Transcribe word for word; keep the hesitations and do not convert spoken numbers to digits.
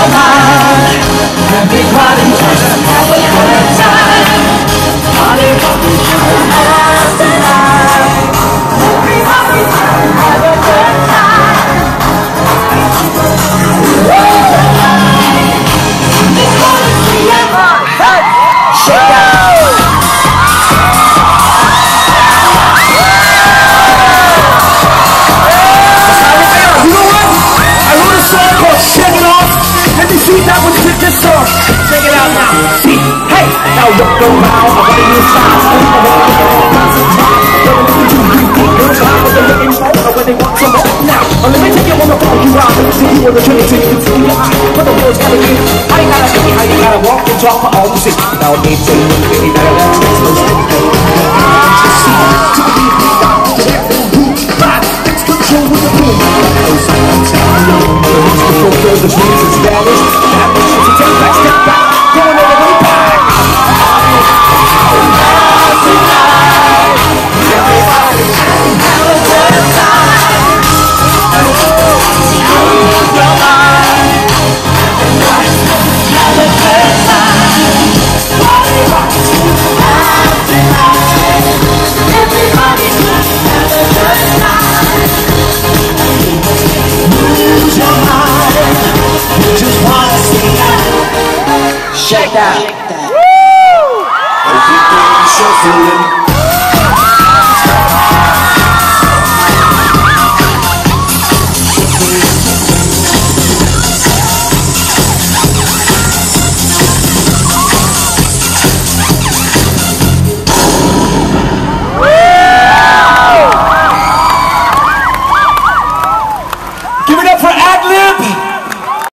your mind. Everybody just have a good time. Party rock us tonight. Everybody just have a good time. This one is the ever. Hey, shake that. See that one to this song. Check it out now. See, hey, now walk around. I want you to stop. I want you to concentrate. Don't let me do you. Girls hot, but they're looking for or when they want some more. Now, oh, let me take you on the phone. You out. Let me see you on the train. Take you to your eye. But the world's gotta be. I ain't gotta see how you gotta walk and talk for all to see. Now, need to look at me. Now, let's get close. Just see. To the beat, we got to that little groove. Right, let's control with the boom. Sometimes I know. It's the focus of the dreams and Spanish. That makes you take back, step back, going all the way back. Everybody have a good time. Move your mind. Have a good time. Party rock out tonight. Everybody have a good time. Move your mind. You just wanna see that. Shake that.